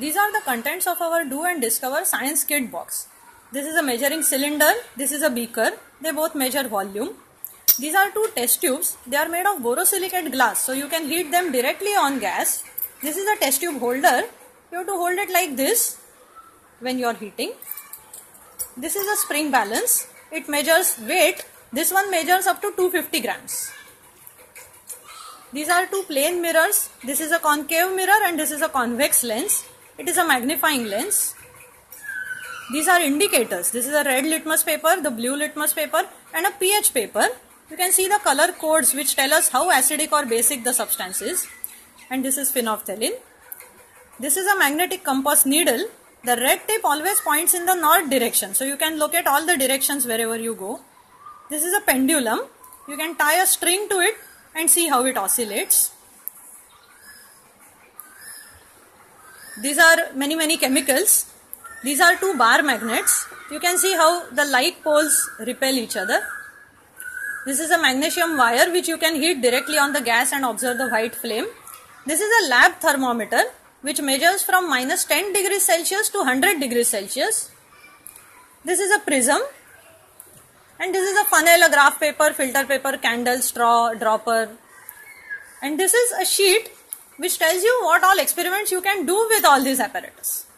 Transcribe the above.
These are the contents of our Do and Discover Science Kit box. This is a measuring cylinder, this is a beaker, they both measure volume. These are two test tubes, they are made of borosilicate glass, so you can heat them directly on gas. This is a test tube holder, you have to hold it like this when you are heating. This is a spring balance, it measures weight, this one measures up to 250 grams. These are two plane mirrors, this is a concave mirror and this is a convex lens. It is a magnifying lens. These are indicators. This is a red litmus paper, the blue litmus paper and a pH paper. You can see the color codes which tell us how acidic or basic the substance is. And this is phenolphthalein. This is a magnetic compass needle. The red tip always points in the north direction. So you can locate all the directions wherever you go. This is a pendulum. You can tie a string to it and see how it oscillates. These are many chemicals. These are two bar magnets. You can see how the like poles repel each other. This is a magnesium wire which you can heat directly on the gas and observe the white flame. This is a lab thermometer which measures from minus 10 degrees Celsius to 100 degrees Celsius. This is a prism. And this is a funnel, a graph paper, filter paper, candle, straw, dropper. And this is a sheet which tells you what all experiments you can do with all these apparatus.